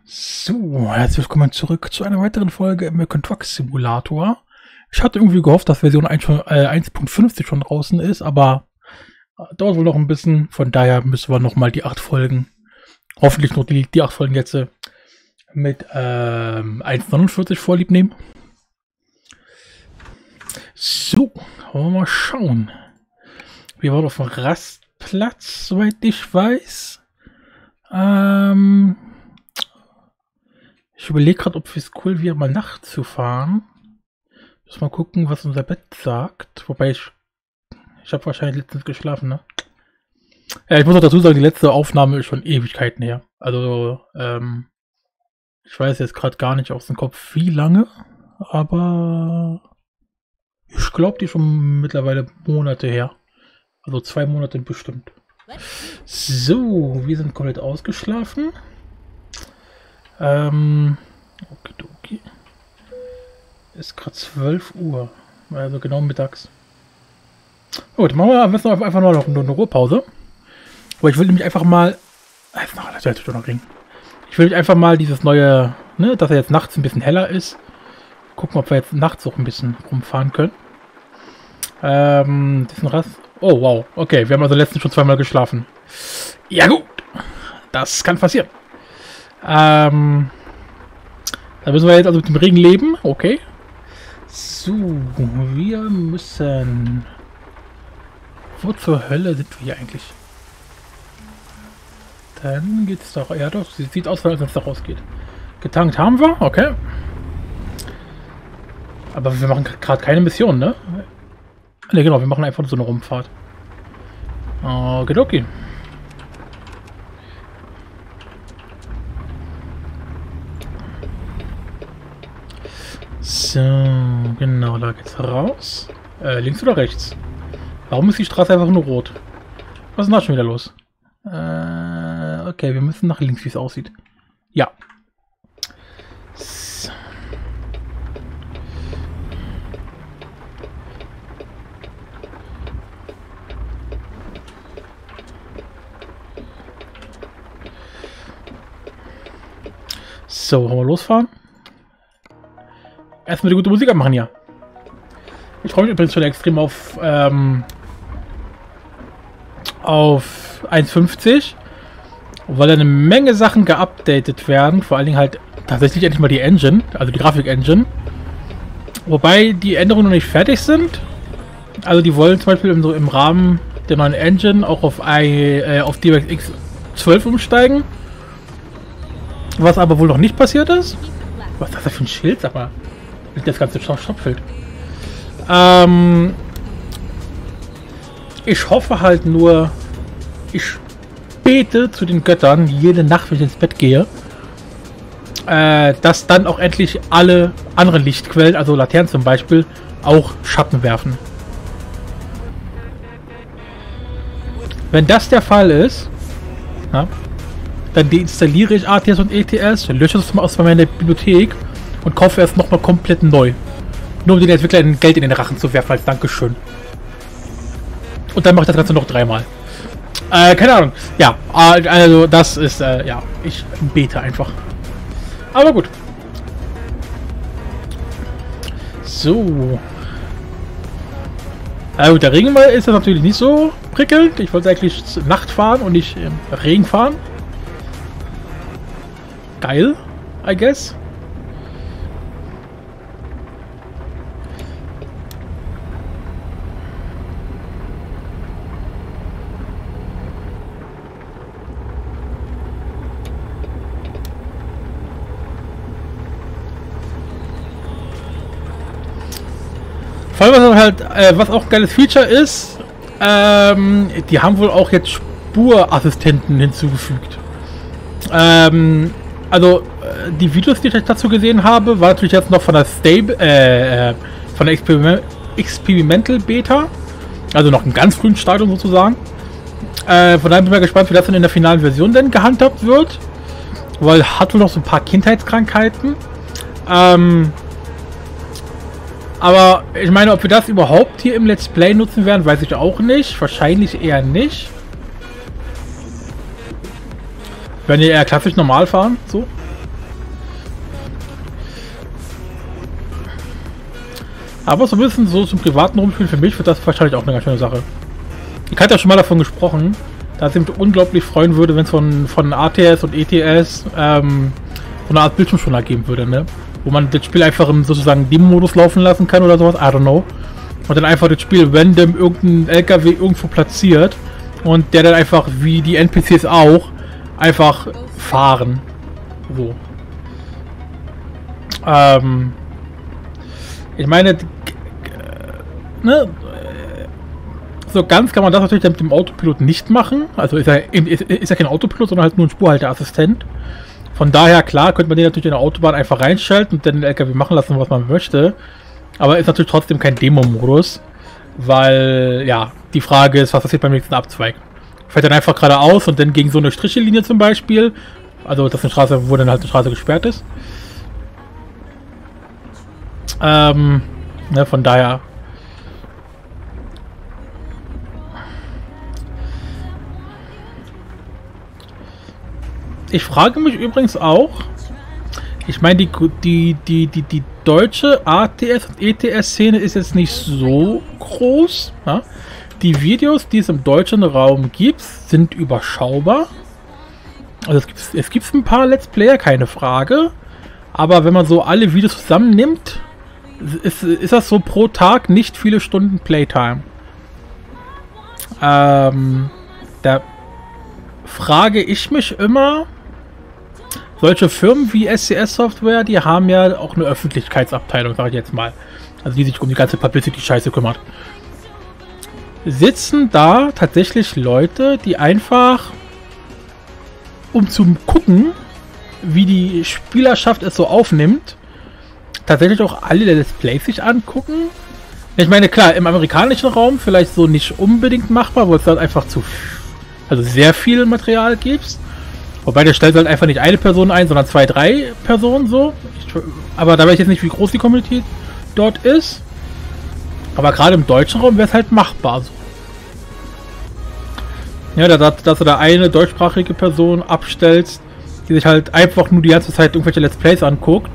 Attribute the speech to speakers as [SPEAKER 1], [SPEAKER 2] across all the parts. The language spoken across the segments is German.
[SPEAKER 1] So, herzlich willkommen zurück zu einer weiteren Folge im American Truck Simulator. Ich hatte irgendwie gehofft, dass Version 1.50 schon draußen ist, aber dauert wohl noch ein bisschen. Von daher müssen wir nochmal die 8 Folgen, hoffentlich noch die 8 Folgen jetzt mit 1.49 vorlieb nehmen. So, wollen wir mal schauen. Wir waren auf dem Rastplatz, soweit ich weiß. Ich überlege gerade, ob es cool wäre, mal nachts zu fahren. Muss mal gucken, was unser Bett sagt. Wobei ich habe wahrscheinlich letztens geschlafen, ne? Ja, ich muss auch dazu sagen, die letzte Aufnahme ist schon Ewigkeiten her. Also, ich weiß jetzt gerade gar nicht aus dem Kopf, wie lange. Aber ich glaube, die schon mittlerweile Monate her. Also 2 Monate bestimmt. So, wir sind komplett ausgeschlafen. Okay. Ist gerade 12 Uhr. Also genau mittags. Gut, machen wir am besten einfach nur noch eine Ruhepause. Aber ich will nämlich einfach mal. Ich will nämlich einfach mal dieses neue, ne, dass er jetzt nachts ein bisschen heller ist. Gucken, ob wir jetzt nachts auch ein bisschen rumfahren können. Diesen Rast. Oh wow, okay, wir haben also letztens schon 2-mal geschlafen. Ja gut, das kann passieren. Da müssen wir jetzt also mit dem Regen leben, okay. So, wir müssen... Wo zur Hölle sind wir hier eigentlich? Dann geht's doch... Ja doch, sieht aus, als wenn es da rausgeht. Getankt haben wir, okay. Aber wir machen gerade keine Mission, ne? Ne, genau, wir machen einfach so eine Rumfahrt. Okay. So, genau, da geht's raus. Links oder rechts? Warum ist die Straße einfach nur rot? Was ist denn da schon wieder los? Okay, wir müssen nach links, wie es aussieht. Ja. So, wollen wir losfahren? Erstmal die gute Musik anmachen hier. Ich freue mich übrigens schon extrem auf 1.50, weil da eine Menge Sachen geupdatet werden. Vor allen Dingen halt tatsächlich endlich mal die Engine, also die Grafik-Engine. Wobei die Änderungen noch nicht fertig sind. Also die wollen zum Beispiel im Rahmen der neuen Engine auch auf DirectX 12 umsteigen. Was aber wohl noch nicht passiert ist. Was ist das für ein Schild? Sag mal. Das ganze Stoppschild. Ich hoffe halt nur, ich bete zu den Göttern jede Nacht, wenn ich ins Bett gehe, dass dann auch endlich alle anderen Lichtquellen, also Laternen zum Beispiel, auch Schatten werfen. Wenn das der Fall ist, ja, dann deinstalliere ich ATS und ETS, lösche es aus meiner Bibliothek und kaufe erst nochmal komplett neu. Nur um den Entwicklern Geld in den Rachen zu werfen als Dankeschön. Und dann mache ich das Ganze noch 3-mal. Keine Ahnung. Ja, also das ist, ja, ich bete einfach. Aber gut. So. Gut, der Regen ist das natürlich nicht so prickelnd. Ich wollte eigentlich Nacht fahren und nicht Regen fahren. Geil, I guess. Vor allem, was auch ein geiles Feature ist, die haben wohl auch jetzt Spurassistenten hinzugefügt. Also, die Videos, die ich dazu gesehen habe, war natürlich jetzt noch von der von der Experimental Beta. Also noch im ganz frühen Stadium sozusagen. Von daher bin ich mal gespannt, wie das dann in der finalen Version denn gehandhabt wird. Weil hat wohl noch so ein paar Kindheitskrankheiten. Aber ich meine, ob wir das überhaupt hier im Let's Play nutzen werden, weiß ich auch nicht. Wahrscheinlich eher nicht. Wenn ihr eher klassisch normal fahren, so. Aber so ein bisschen so zum privaten Rumspielen für mich wird das wahrscheinlich auch eine ganz schöne Sache. Ich hatte ja schon mal davon gesprochen, dass ich mich unglaublich freuen würde, wenn es von ATS und ETS so eine Art Bildschirmschoner geben würde, ne? Wo man das Spiel einfach im sozusagen Demo-Modus laufen lassen kann oder sowas, I don't know. Und dann einfach das Spiel random irgendein LKW irgendwo platziert und der dann einfach, wie die NPCs auch, einfach fahren. So. Ich meine, ne, so ganz kann man das natürlich mit dem Autopilot nicht machen. Also ist ja kein Autopilot, sondern halt nur ein Spurhalteassistent. Von daher, klar, könnte man den natürlich in der Autobahn einfach reinschalten und dann den LKW machen lassen, was man möchte. Aber ist natürlich trotzdem kein Demo-Modus, weil, ja, die Frage ist, was passiert beim nächsten Abzweig? Fährt dann einfach geradeaus und dann gegen so eine Strichelinie zum Beispiel. Also, das ist eine Straße, wo dann halt eine Straße gesperrt ist. Ne, von daher. Ich frage mich übrigens auch, ich meine, die deutsche ATS und ETS-Szene ist jetzt nicht so groß. Ja? Die Videos, die es im deutschen Raum gibt, sind überschaubar. Also es gibt ein paar Let's Player, keine Frage. Aber wenn man so alle Videos zusammennimmt, ist das so pro Tag nicht viele Stunden Playtime. Da frage ich mich immer, solche Firmen wie SCS Software, die haben ja auch eine Öffentlichkeitsabteilung, sage ich jetzt mal. Also die sich um die ganze Publicity-Scheiße kümmert. Sitzen da tatsächlich Leute, die einfach, um zu gucken, wie die Spielerschaft es so aufnimmt, tatsächlich auch alle Let's Plays sich angucken? Ich meine, klar, im amerikanischen Raum vielleicht so nicht unbedingt machbar, wo es dann einfach sehr viel Material gibt. Wobei, der stellt halt einfach nicht eine Person ein, sondern 2, 3 Personen so. Aber da weiß ich jetzt nicht, wie groß die Community dort ist. Aber gerade im deutschen Raum wäre es halt machbar so. Ja, dass du da eine deutschsprachige Person abstellst, die sich halt einfach nur die ganze Zeit irgendwelche Let's Plays anguckt.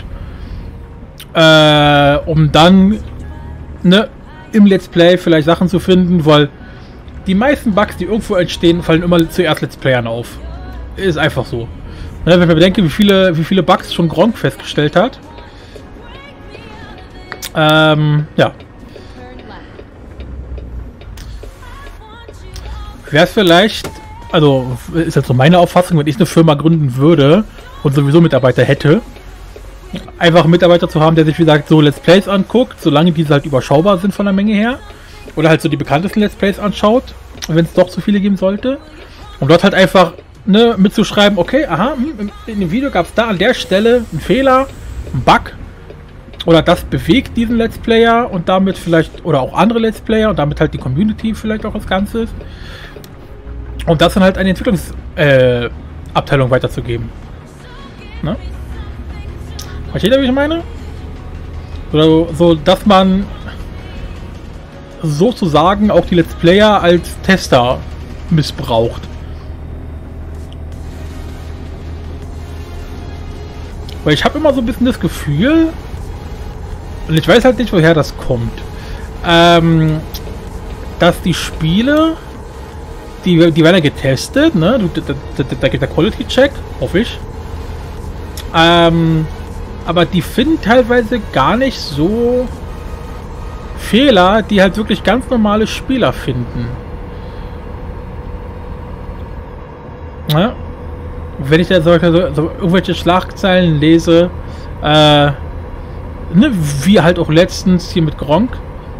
[SPEAKER 1] Um dann, ne, im Let's Play vielleicht Sachen zu finden, weil die meisten Bugs, die irgendwo entstehen, fallen immer zuerst Let's Playern auf. Ist einfach so. Ne, wenn man bedenkt, wie viele Bugs schon Gronkh festgestellt hat. Ja. Wäre es vielleicht, also ist jetzt so meine Auffassung, wenn ich eine Firma gründen würde und sowieso Mitarbeiter hätte, einfach einen Mitarbeiter zu haben, der sich, wie gesagt, so Let's Plays anguckt, solange diese halt überschaubar sind von der Menge her. Oder halt so die bekanntesten Let's Plays anschaut, wenn es doch zu viele geben sollte. Und dort halt einfach, ne, mitzuschreiben, okay, aha, in dem Video gab es da an der Stelle einen Fehler, einen Bug. Oder das bewegt diesen Let's Player und damit vielleicht, oder auch andere Let's Player und damit halt die Community vielleicht auch als Ganzes. Und das dann halt eine Entwicklungsabteilung weiterzugeben. Ne? Versteht ihr, wie ich meine? So, dass man sozusagen auch die Let's Player als Tester missbraucht. Weil ich habe immer so ein bisschen das Gefühl, und ich weiß halt nicht, woher das kommt, dass die Spiele, die werden ja getestet, ne? Da geht der Quality-Check, hoffe ich. Aber die finden teilweise gar nicht so Fehler, die halt wirklich ganz normale Spieler finden. Ja? Wenn ich da so irgendwelche Schlagzeilen lese, ne, wie halt auch letztens hier mit Gronkh,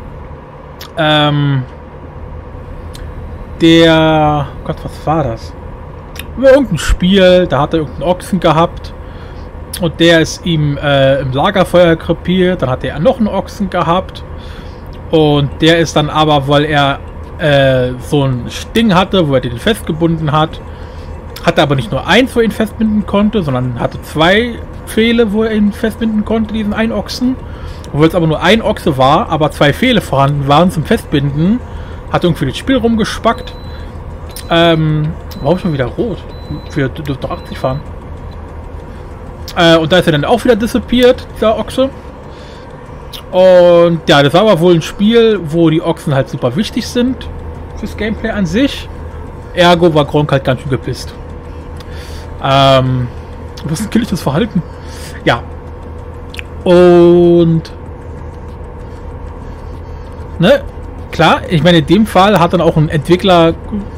[SPEAKER 1] der, Gott, was war das? Über irgendein Spiel, da hat er irgendeinen Ochsen gehabt und der ist ihm im Lagerfeuer krepiert, dann hat er noch einen Ochsen gehabt und der ist dann aber, weil er so ein Sting hatte, wo er den festgebunden hat, hatte aber nicht nur eins, wo er ihn festbinden konnte, sondern hatte 2 Pfähle, wo er ihn festbinden konnte, diesen einen Ochsen. Obwohl es aber nur ein Ochse war, aber 2 Pfähle vorhanden waren zum Festbinden, hat irgendwie das Spiel rumgespackt. Warum schon wieder rot? Wir dürfen doch 80 fahren. Und da ist er dann auch wieder disappeared, dieser Ochse. Und ja, das war aber wohl ein Spiel, wo die Ochsen halt super wichtig sind fürs Gameplay an sich. Ergo war Gronkh halt ganz schön gepisst. Das ist ein killiges Verhalten. Ja. Und ne, klar, ich meine, in dem Fall hat dann auch ein Entwickler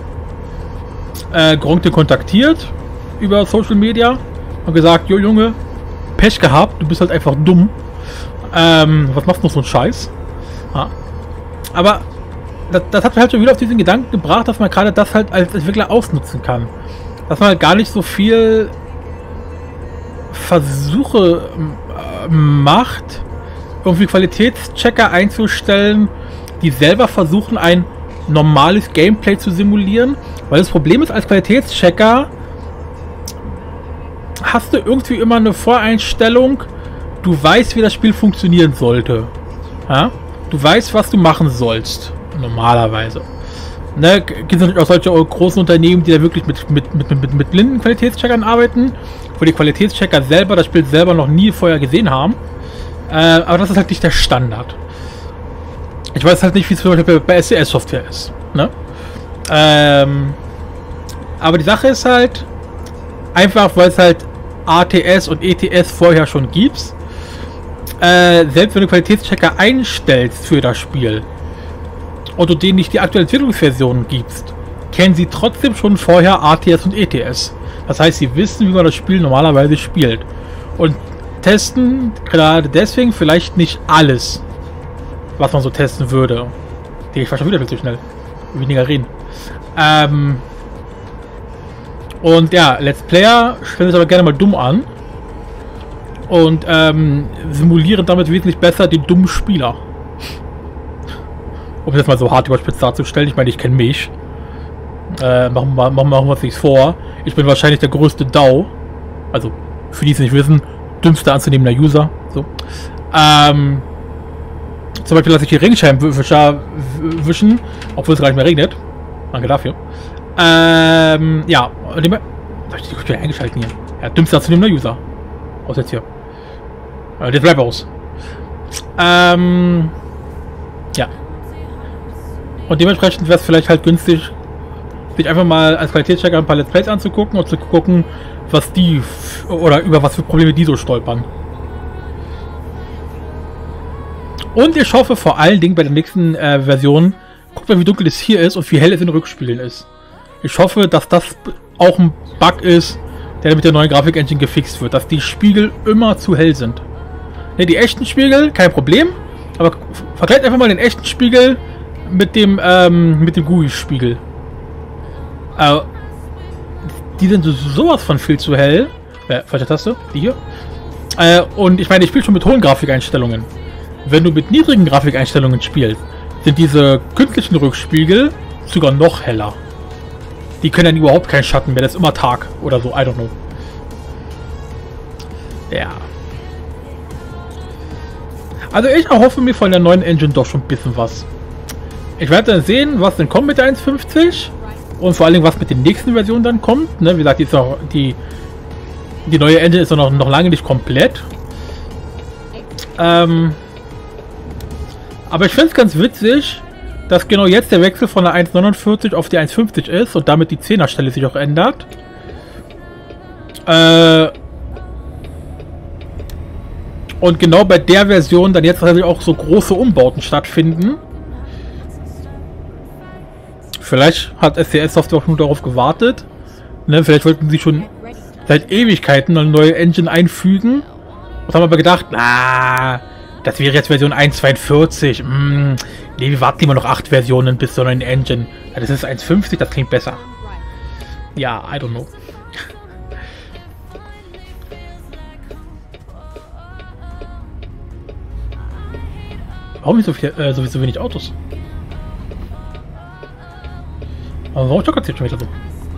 [SPEAKER 1] Gronkh kontaktiert über Social Media und gesagt, jo Junge, Pech gehabt, du bist halt einfach dumm. Was machst du noch so einen Scheiß? Ja. Aber das hat mich halt schon wieder auf diesen Gedanken gebracht, dass man gerade das halt als Entwickler ausnutzen kann. Dass man halt gar nicht so viel Versuche macht, irgendwie Qualitätschecker einzustellen, die selber versuchen, ein normales Gameplay zu simulieren. Weil das Problem ist, als Qualitätschecker hast du irgendwie immer eine Voreinstellung, du weißt, wie das Spiel funktionieren sollte. Ja? Du weißt, was du machen sollst. Normalerweise. Ne, gibt es natürlich auch solche großen Unternehmen, die da wirklich mit blinden Qualitätscheckern arbeiten, wo die Qualitätschecker selber das Spiel selber noch nie vorher gesehen haben. Aber das ist halt nicht der Standard. Ich weiß halt nicht, wie es zum Beispiel bei SCS-Software ist. Ne? Aber die Sache ist halt, einfach weil es halt ATS und ETS vorher schon gibt, selbst wenn du Qualitätschecker einstellst für das Spiel und du denen nicht die aktuelle Entwicklungsversion gibst, kennen sie trotzdem schon vorher ATS und ETS. Das heißt, sie wissen, wie man das Spiel normalerweise spielt. Und testen gerade deswegen vielleicht nicht alles, was man so testen würde. Ich war schon wieder viel zu schnell. Weniger reden. Und ja, Let's Player stellen sich aber gerne mal dumm an. Und simulieren damit wesentlich besser die dummen Spieler. Um das mal so hart überspitzt darzustellen. Ich meine, ich kenne mich. Machen wir uns nichts vor. Ich bin wahrscheinlich der größte DAU. Also, für die es nicht wissen, dümmster anzunehmender User. So. Zum Beispiel lasse ich die Regenscheibenwischer wischen, obwohl es gar nicht mehr regnet. Danke dafür. Ja, und dem... Hab ich die eingeschalten hier? Ja, dümmster anzunehmender User. Aus jetzt hier. Das bleibt aus. Ja. Und dementsprechend wäre es vielleicht halt günstig, sich einfach mal als Qualitätschecker ein paar Let's Plays anzugucken und zu gucken, was die oder über was für Probleme die so stolpern. Und ich hoffe vor allen Dingen bei der nächsten Version, guckt mal, wie dunkel es hier ist und wie hell es in den Rückspiegeln ist. Ich hoffe, dass das auch ein Bug ist, der mit der neuen Grafik-Engine gefixt wird, dass die Spiegel immer zu hell sind. Ne, die echten Spiegel, kein Problem, aber vergleicht einfach mal den echten Spiegel mit dem GUI-Spiegel. Die sind sowas von viel zu hell. Falsche Taste, die hier. Und ich meine, ich spiele schon mit hohen Grafikeinstellungen. Wenn du mit niedrigen Grafikeinstellungen spielst, sind diese künstlichen Rückspiegel sogar noch heller. Die können dann überhaupt keinen Schatten mehr, das ist immer Tag oder so, I don't know. Ja. Also ich erhoffe mir von der neuen Engine doch schon ein bisschen was. Ich werde dann sehen, was denn kommt mit der 1.50 und vor allem was mit den nächsten Versionen dann kommt. Ne? Wie gesagt, die neue Engine ist noch lange nicht komplett. Aber ich finde es ganz witzig, dass genau jetzt der Wechsel von der 1.49 auf die 1.50 ist und damit die 10er Stelle sich auch ändert. Und genau bei der Version dann jetzt natürlich auch so große Umbauten stattfinden. Vielleicht hat SCS Software auch nur darauf gewartet. Ne, vielleicht wollten sie schon seit Ewigkeiten eine neue Engine einfügen. Und haben aber gedacht, na, das wäre jetzt Version 1.42. Nee, wir warten immer noch 8 Versionen bis zur neuen Engine. Ja, das ist 1.50, das klingt besser. Ja, I don't know. Warum nicht so wenig Autos? Aber warum stockert es jetzt schon wieder so?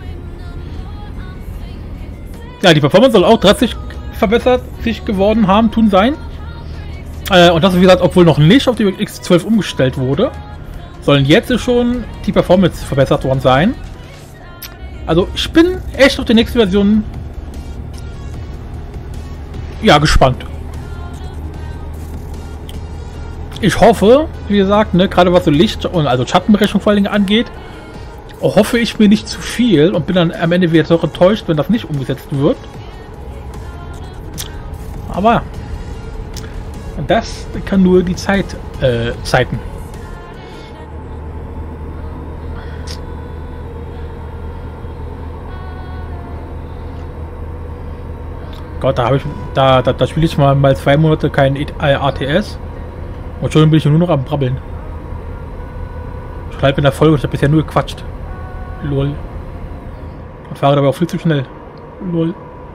[SPEAKER 1] Ja, die Performance soll auch drastisch verbessert sich geworden haben, sein. Und das, wie gesagt, obwohl noch nicht auf die X12 umgestellt wurde, sollen jetzt schon die Performance verbessert worden sein. Also ich bin echt auf die nächste Version ja gespannt. Ich hoffe, wie gesagt, ne, gerade was so Licht und also Schattenberechnung vor allen Dingen angeht, hoffe ich mir nicht zu viel und bin dann am Ende wieder doch enttäuscht, wenn das nicht umgesetzt wird. Aber das kann nur die Zeit zeiten. Gott, da spiele ich mal 2 Monate kein ATS und schon bin ich nur noch am Brabbeln. Ich bleibe in der Folge und ich habe bisher nur gequatscht. Lol. Und fahre dabei auch viel zu schnell. Lol.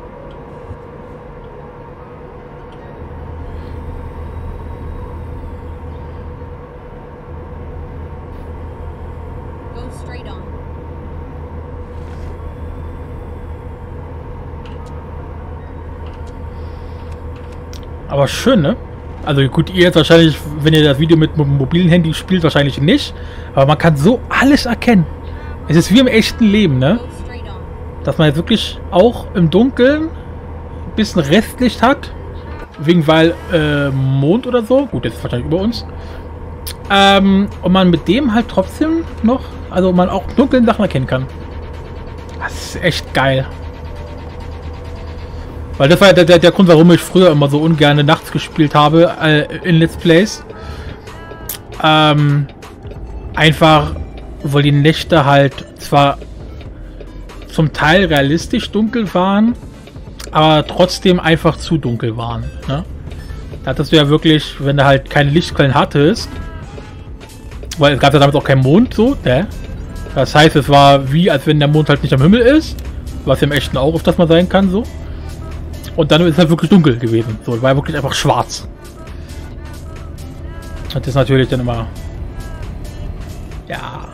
[SPEAKER 1] Aber schön, ne? Also gut, ihr jetzt wahrscheinlich, wenn ihr das Video mit einem mobilen Handy spielt, wahrscheinlich nicht. Aber man kann so alles erkennen. Es ist wie im echten Leben, ne? Dass man jetzt wirklich auch im Dunkeln ein bisschen Restlicht hat. Weil Mond oder so. Gut, das ist wahrscheinlich über uns. Und man mit dem halt trotzdem noch, also man auch dunklen Sachen erkennen kann. Das ist echt geil. Weil das war der Grund, warum ich früher immer so ungern nachts gespielt habe in Let's Plays. Einfach, weil die Nächte halt zwar zum Teil realistisch dunkel waren, aber trotzdem einfach zu dunkel waren. Ne? Da hattest du ja wirklich, wenn du halt keine Lichtquellen hattest, weil es gab ja damit auch keinen Mond, so, ne? Das heißt, es war wie, als wenn der Mond halt nicht am Himmel ist, was ja im echten auch öfters mal sein kann, so. Und dann ist es halt wirklich dunkel gewesen. So, es war wirklich einfach schwarz. Das ist natürlich dann immer... Ja.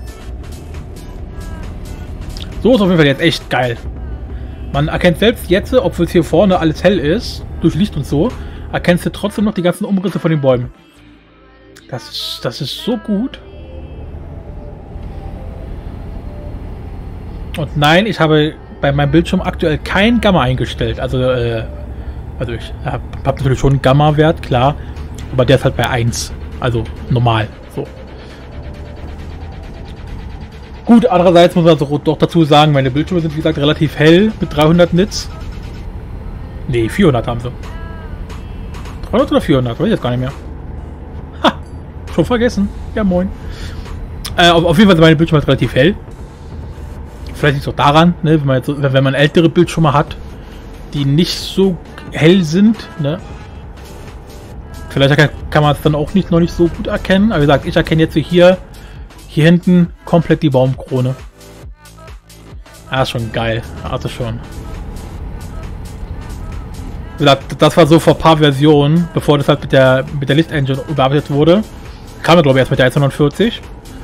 [SPEAKER 1] So ist auf jeden Fall jetzt echt geil. Man erkennt selbst jetzt, obwohl es hier vorne alles hell ist, durch Licht und so, erkennst du trotzdem noch die ganzen Umrisse von den Bäumen. Das ist so gut. Und nein, ich habe bei meinem Bildschirm aktuell kein Gamma eingestellt. Also ich habe natürlich schon einen Gamma-Wert, klar. Aber der ist halt bei 1. Also normal. So. Gut, andererseits muss man doch dazu sagen, meine Bildschirme sind wie gesagt relativ hell mit 300 Nits. Ne, 400 haben sie. 300 oder 400? Weiß ich jetzt gar nicht mehr. Ha! Schon vergessen. Ja, moin. Auf jeden Fall sind meine Bildschirme halt relativ hell. Vielleicht liegt es auch daran, ne, wenn man ältere Bildschirme hat, die nicht so hell sind. Ne? Vielleicht kann man es dann auch noch nicht so gut erkennen. Aber wie gesagt, ich erkenne jetzt hier hinten komplett die Baumkrone. Ah, ist schon geil. Also schon. Wie gesagt, das war so vor ein paar Versionen, bevor das halt mit der Licht-Engine überarbeitet wurde. Kam ja, glaube ich, erst mit der 149.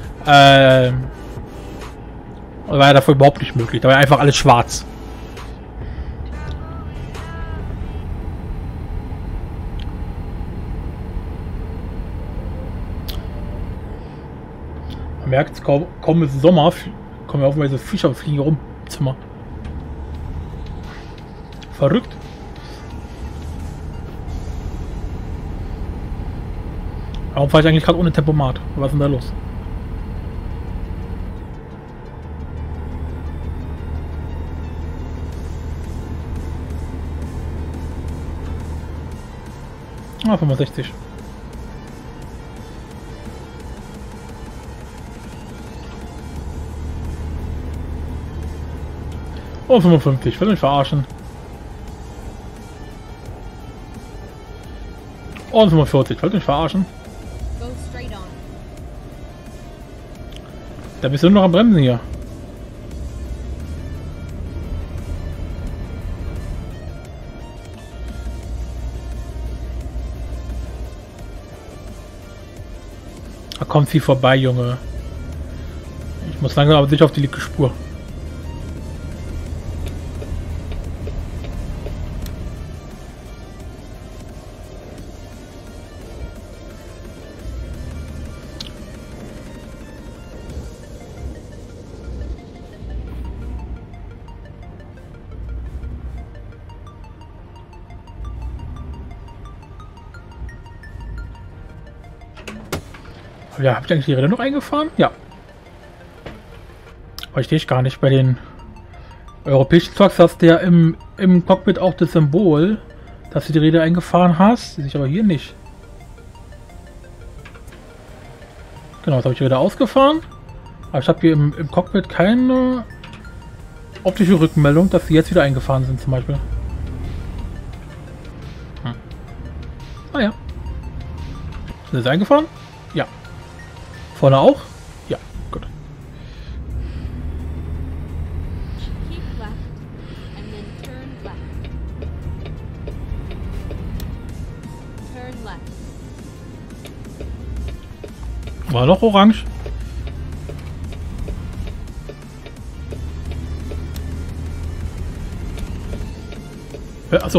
[SPEAKER 1] War ja davor überhaupt nicht möglich. Da war einfach alles schwarz. Man merkt, kaum ist Sommer, kommen ja offenbar so Fischer und fliegen rum im Zimmer. Verrückt. Warum fahre ich eigentlich gerade ohne Tempomat? Was ist denn da los? Ah, 65. Oh, 55. Will mich verarschen. Oh, 45. Will mich verarschen. Da bist du nur noch am Bremsen hier. Da kommt sie vorbei, Junge. Ich muss langsam aber sicher auf die linke Spur. Ja, habe ich eigentlich die Räder noch eingefahren? Ja. Verstehe ich gar nicht. Bei den europäischen Trucks hast du ja im Cockpit auch das Symbol, dass du die Räder eingefahren hast. Sehe ich aber hier nicht. Genau, jetzt habe ich die Räder ausgefahren. Aber ich habe hier im Cockpit keine optische Rückmeldung, dass sie jetzt wieder eingefahren sind zum Beispiel. Ah ja. Sind sie eingefahren? Ja. Vorne auch? Ja, gut.
[SPEAKER 2] Keep left and then turn left. Turn left.
[SPEAKER 1] War noch orange. Achso.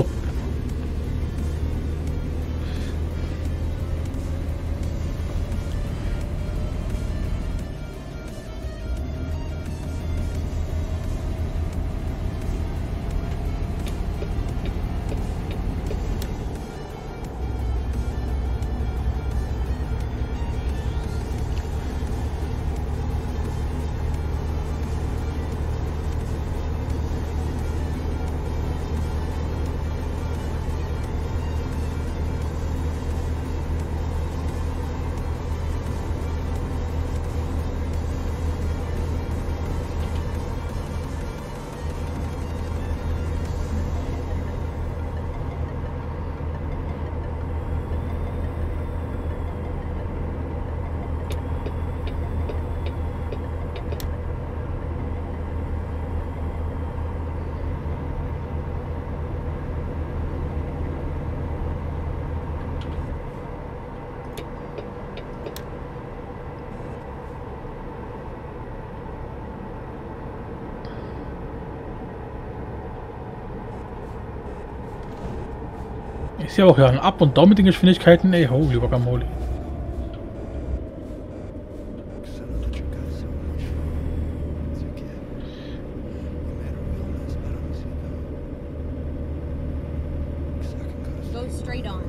[SPEAKER 1] Ist ja auch ja ein Up und Down mit den Geschwindigkeiten, ey, holy guacamole.
[SPEAKER 2] Go straight on.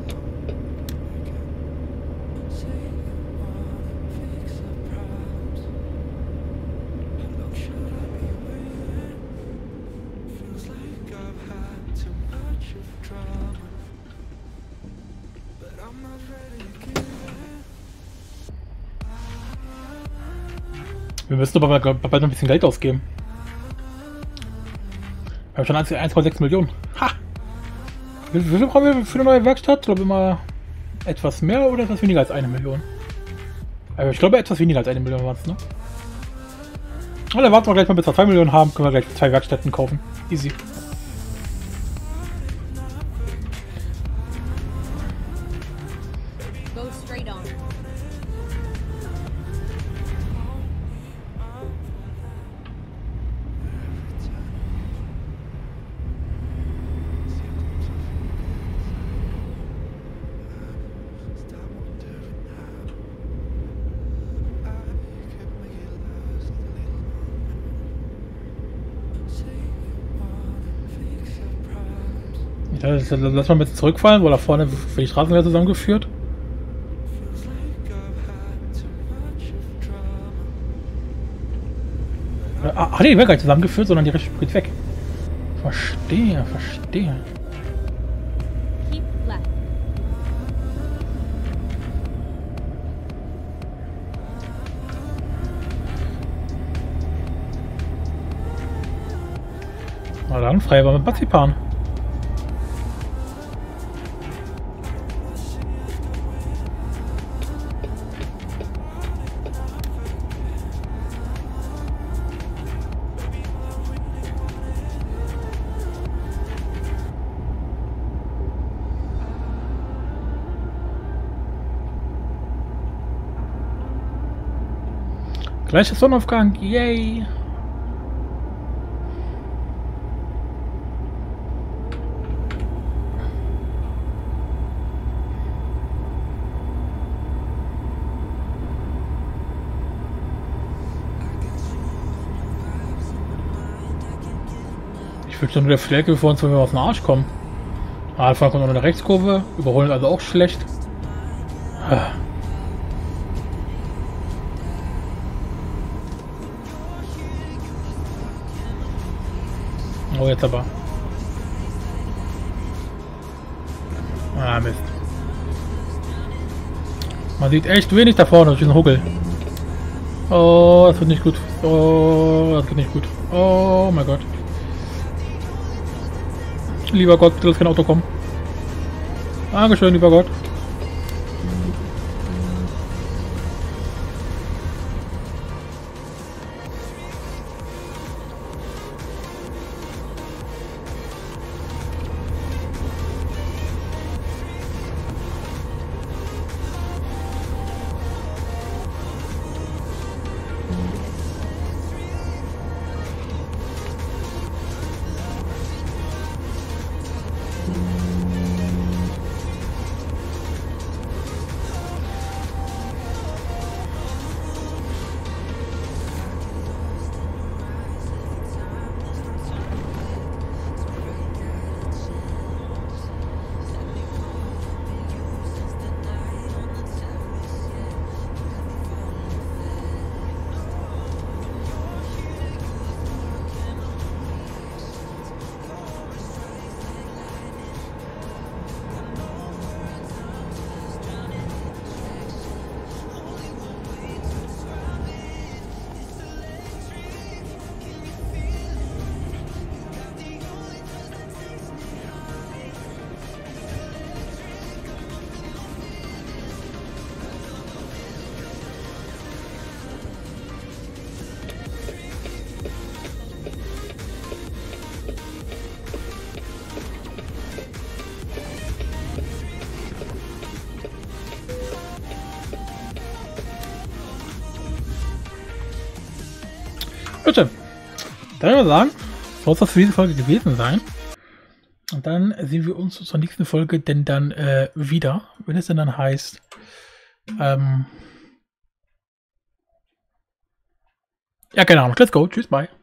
[SPEAKER 1] Wir müssen aber bald noch ein bisschen Geld ausgeben. Wir haben schon 1,6 Millionen. Ha! Wie viel brauchen wir für eine neue Werkstatt? Ich glaube immer etwas mehr oder etwas weniger als 1 Million? Aber ich glaube etwas weniger als 1 Million war es, ne? Und dann warten wir gleich mal, bis wir 2 Millionen haben, können wir gleich 2 Werkstätten kaufen. Easy.
[SPEAKER 2] Go straight on.
[SPEAKER 1] Ja, lass mal jetzt zurückfallen, weil da vorne wird die Straßen wieder zusammengeführt. Ach nee, die werden gar nicht zusammengeführt, sondern die Richtung geht weg. Verstehe, verstehe.
[SPEAKER 2] Keep left.
[SPEAKER 1] Na dann, frei war mit Marzipan. Gleicher Sonnenaufgang, yay! Ich will schon wieder Flecke, bevor uns aus dem Arsch kommen. Alpha kommt noch eine Rechtskurve, überholen also auch schlecht. Oh, jetzt aber. Ah, Mist. Man sieht echt wenig da vorne durch den Huckel. Oh, das wird nicht gut. Oh, das wird nicht gut. Oh mein Gott. Lieber Gott, bitte lass kein Auto kommen. Dankeschön, lieber Gott. Bitte. Dann würde ich mal sagen, soll es das für diese Folge gewesen sein. Und dann sehen wir uns zur nächsten Folge denn dann wieder, wenn es denn dann heißt, ja, keine Ahnung. Let's go. Tschüss, bye.